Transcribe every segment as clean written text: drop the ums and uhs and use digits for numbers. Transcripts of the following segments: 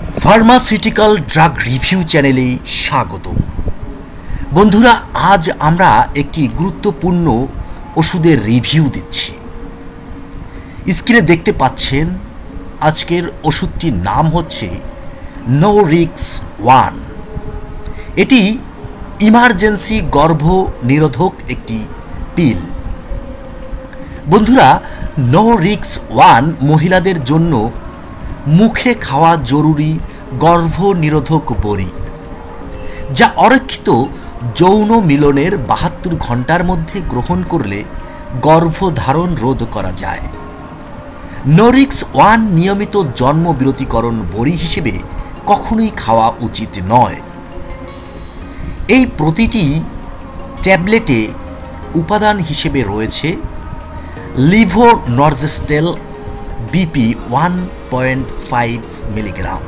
Pharmaceutical drug review চ্যানেলে স্বাগত। বন্ধুরা, আজ আমরা একটি গুরুত্বপূর্ণ ওষুধের রিভিউ দিচ্ছি। স্ক্রিনে দেখতে পাচ্ছেন আজকের ওষুধটির নাম হচ্ছে নোরিক্স 1। এটি ইমার্জেন্সি গর্ভ নিরোধক একটি পিল। বন্ধুরা, নোরিক্স 1 মহিলাদের জন্য মুখে খাওয়া জরুরি গর্ভ নিরোধক বড়ি, যা অরক্ষিত যৌন মিলনের 72 ঘন্টার মধ্যে গ্রহণ করলে গর্ভধারণ রোধ করা যায়। নোরিক্স 1 নিয়মিত জন্মবিরতিকরণ বড়ি হিসেবে কখনোই খাওয়া উচিত নয়। এই প্রতিটি ট্যাবলেটে উপাদান হিসেবে রয়েছে লিভোনরজেস্টেল বিপি 1.5 মিলিগ্রাম।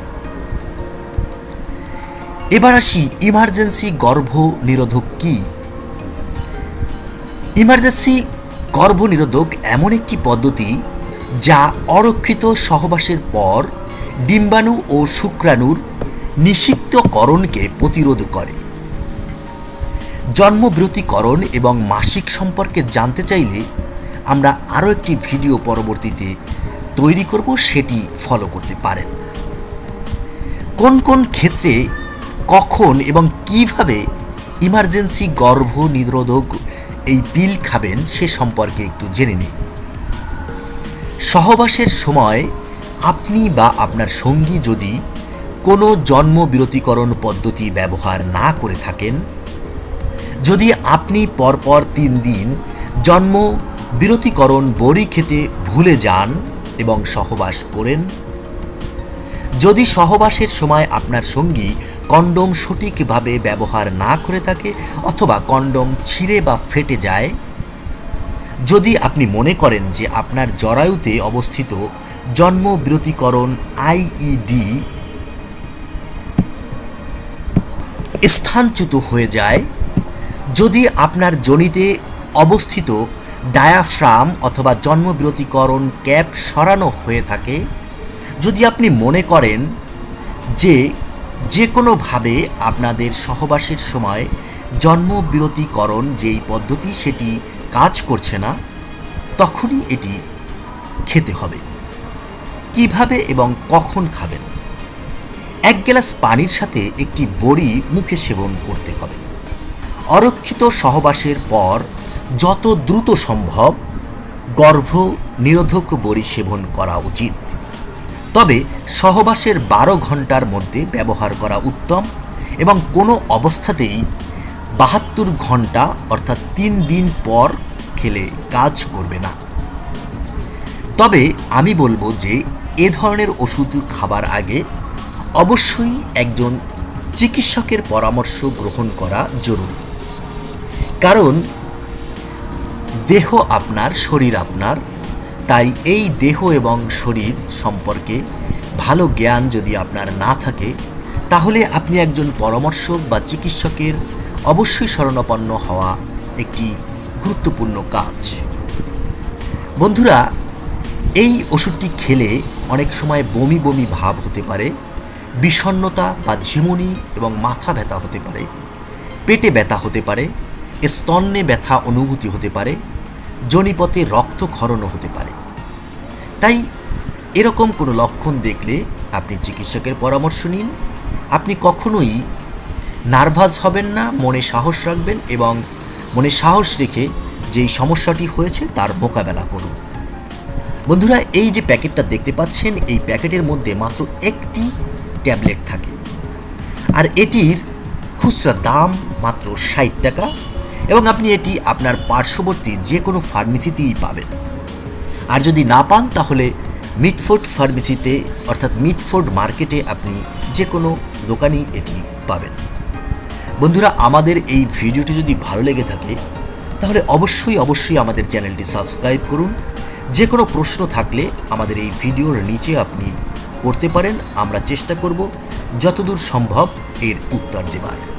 এবার আসি ইমার্জেন্সি গর্ভ নিরোধক কি। ইমার্জেন্সি গর্ভ নিরোধক এমন একটি পদ্ধতি যা অরক্ষিত সহবাসের পর ডিম্বাণু ও শুক্রাণুর নিষিক্তকরণকে প্রতিরোধ করে। জন্মবিরতিকরণ এবং মাসিক সম্পর্কে জানতে চাইলে আমরা আরও একটি ভিডিও পরবর্তীতে তৈরি করব, সেটি ফলো করতে পারেন। কোন কোন ক্ষেত্রে কখন এবং কিভাবে ইমার্জেন্সি গর্ভ নিরোধক এই পিল খাবেন সে সম্পর্কে একটু জেনে নিই। সহবাসের সময় আপনি বা আপনার সঙ্গী যদি কোনো জন্মবিরতিকরণ পদ্ধতি ব্যবহার না করে থাকেন, যদি আপনি পরপর 3 দিন জন্মবিরতিকরণ বড়ি খেতে ভুলে যান এবং সহবাস করেন, যদি সহবাসের সময় আপনার সঙ্গী কন্ডোম সঠিকভাবে ব্যবহার না করে থাকে অথবা কন্ডোম ছিঁড়ে বা ফেটে যায়, যদি আপনি মনে করেন যে আপনার জরায়ুতে অবস্থিত জন্মবিরতিকরণ আইইডি স্থানচ্যুত হয়ে যায়, যদি আপনার যোনিতে অবস্থিত ডায়াফ্রাম অথবা জন্মবিরতিকরণ ক্যাপ সরানো হয়ে থাকে, যদি আপনি মনে করেন যে কোনোভাবে আপনাদের সহবাসের সময় জন্মবিরতিকরণ যেই পদ্ধতি সেটি কাজ করছে না, তখনই এটি খেতে হবে। কিভাবে এবং কখন খাবেন? 1 গ্লাস পানির সাথে একটি বড়ি মুখে সেবন করতে হবে। অরক্ষিত সহবাসের পর যত দ্রুত সম্ভব গর্ভ নিরোধক বড়ি সেবন করা উচিত, তবে সহবাসের 12 ঘন্টার মধ্যে ব্যবহার করা উত্তম এবং কোনো অবস্থাতেই 72 ঘন্টা অর্থাৎ 3 দিন পর খেলে কাজ করবে না। তবে আমি বলবো যে এ ধরনের ওষুধ খাবার আগে অবশ্যই একজন চিকিৎসকের পরামর্শ গ্রহণ করা জরুরি। কারণ দেহ আপনার, শরীর আপনার, তাই এই দেহ এবং শরীর সম্পর্কে ভালো জ্ঞান যদি আপনার না থাকে, তাহলে আপনি একজন পরামর্শক বা চিকিৎসকের অবশ্যই শরণাপন্ন হওয়া একটি গুরুত্বপূর্ণ কাজ। বন্ধুরা, এই ওষুধটি খেলে অনেক সময় বমি বমি ভাব হতে পারে, বিষণ্ণতা বা ঝিমুনি এবং মাথা ব্যথা হতে পারে, পেটে ব্যথা হতে পারে, স্তন্যে ব্যথা অনুভূতি হতে পারে, যোনিপথে রক্তক্ষরণও হতে পারে। তাই এরকম কোনো লক্ষণ দেখলে আপনি চিকিৎসকের পরামর্শ নিন। আপনি কখনোই নার্ভাস হবেন না, মনে সাহস রাখবেন এবং মনে সাহস রেখে যেই সমস্যাটি হয়েছে তার মোকাবেলা করুন। বন্ধুরা, এই যে প্যাকেটটা দেখতে পাচ্ছেন, এই প্যাকেটের মধ্যে মাত্র একটি ট্যাবলেট থাকে, আর এটির খুচরা দাম মাত্র 60 টাকা এবং আপনি এটি আপনার পার্শ্ববর্তী যে কোনো ফার্মেসিতেই পাবেন। আর যদি না পান তাহলে মিটফোর্ড ফার্মেসিতে অর্থাৎ মিটফোর্ড মার্কেটে আপনি যে কোনো দোকানেই এটি পাবেন। বন্ধুরা, আমাদের এই ভিডিওটি যদি ভালো লেগে থাকে তাহলে অবশ্যই আমাদের চ্যানেলটি সাবস্ক্রাইব করুন। যে কোনো প্রশ্ন থাকলে আমাদের এই ভিডিওর নিচে আপনি করতে পারেন, আমরা চেষ্টা করব যতদূর সম্ভব এর উত্তর দেবার।